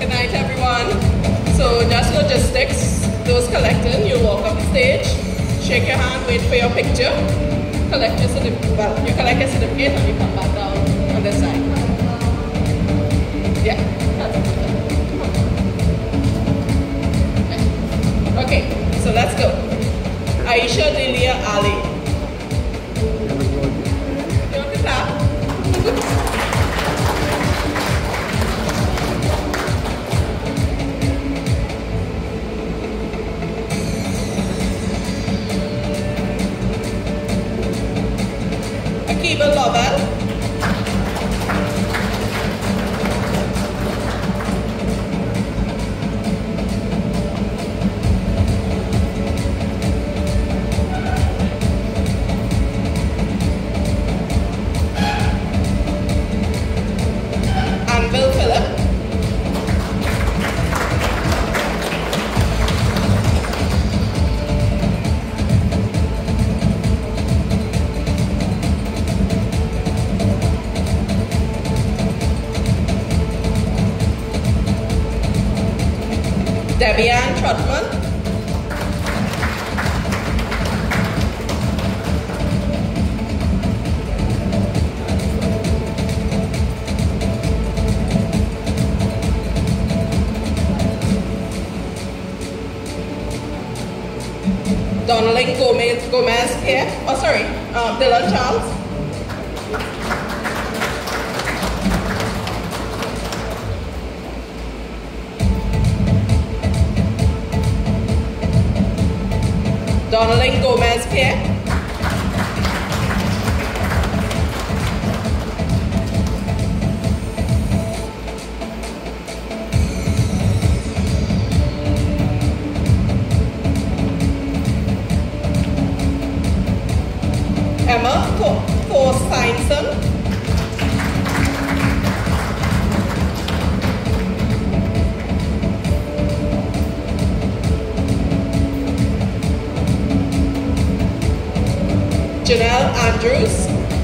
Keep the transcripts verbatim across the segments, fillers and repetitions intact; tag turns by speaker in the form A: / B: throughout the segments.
A: Good night, everyone. So just logistics. Those collecting, you walk up the stage, shake your hand, wait for your picture, collect your certificate. Well, you collect your certificate and you come back down on this side. Yeah. Okay, so let's go. Aisha Delia Ali. You want to clap? Akiba Lovell. Anvil Phillip. Debbie Ann Trotman. Donalyn Gomez, Gomez here. Oh, sorry, um, Dylan Charles. Donalyn Gomez Pierre. Emma Thorsteinson. Janelle Andrews.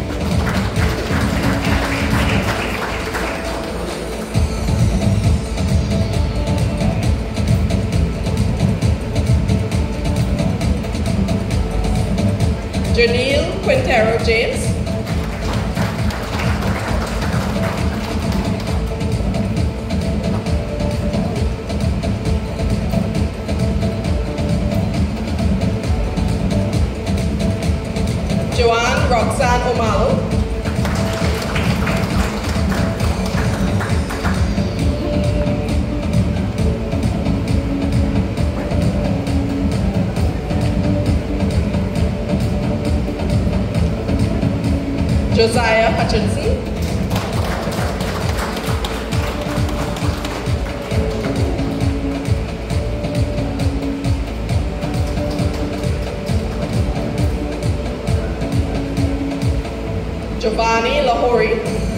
A: Janelle Quintero James. Joanne Roxanne Omalo. Josiah Hutchinson. Giovanni Lahori.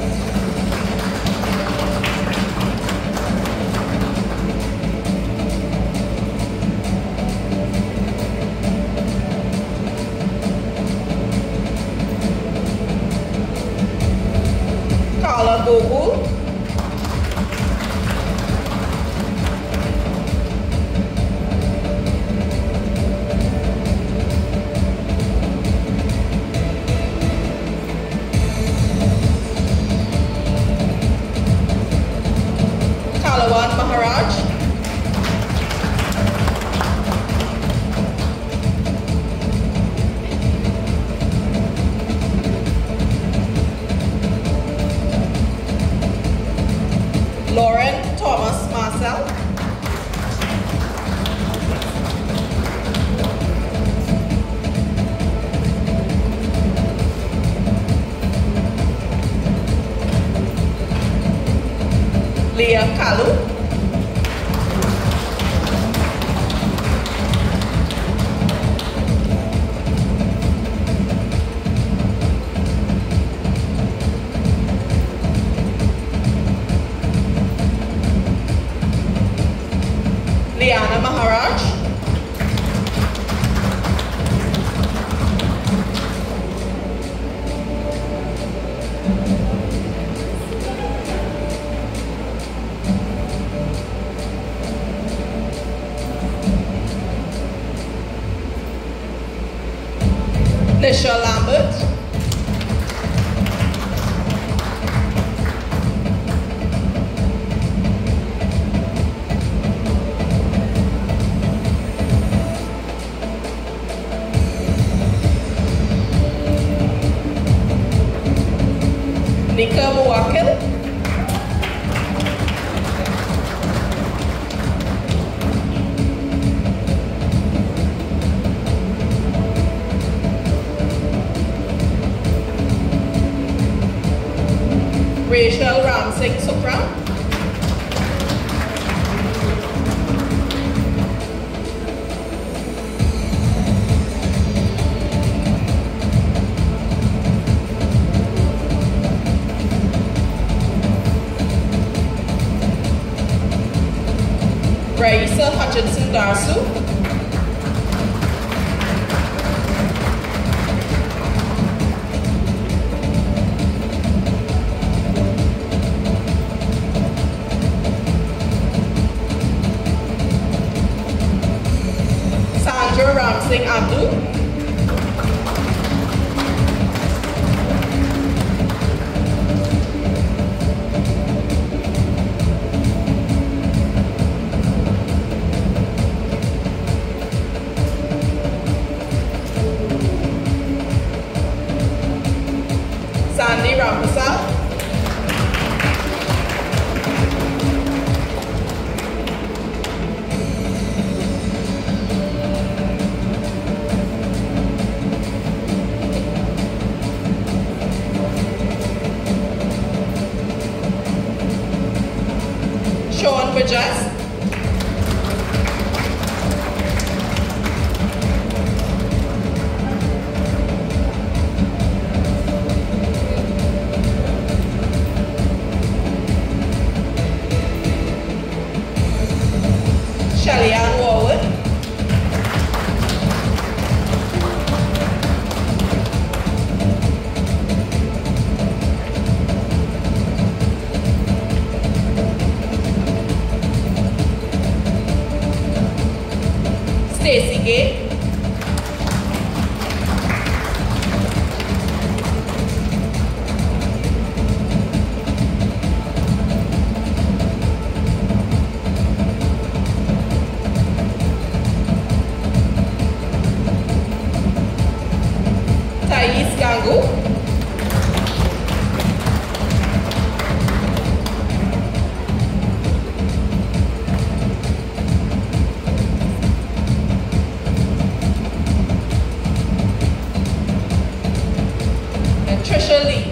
A: Carla Gogul. Kalawan Maharaj. Lauren Thomas Marcel. Leah Kalu. Liana Maharaj. Lisha Lambert, Nika Muwakil, Rachel Ramsing Supra, Raisa Hutchinson Darsu, Sandra Ramsing Abdul, Sandy Ramprasad, Sean Bridges, Shelley-Ann Warwood, Stacey Gay, Thais Gangu, and Trisha Lee.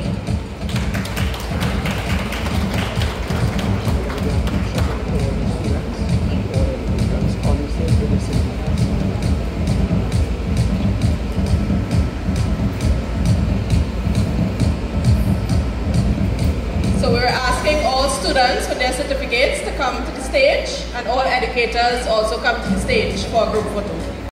A: So we're asking all students with their certificates to come to the stage, and all educators also come to the stage for a group photo.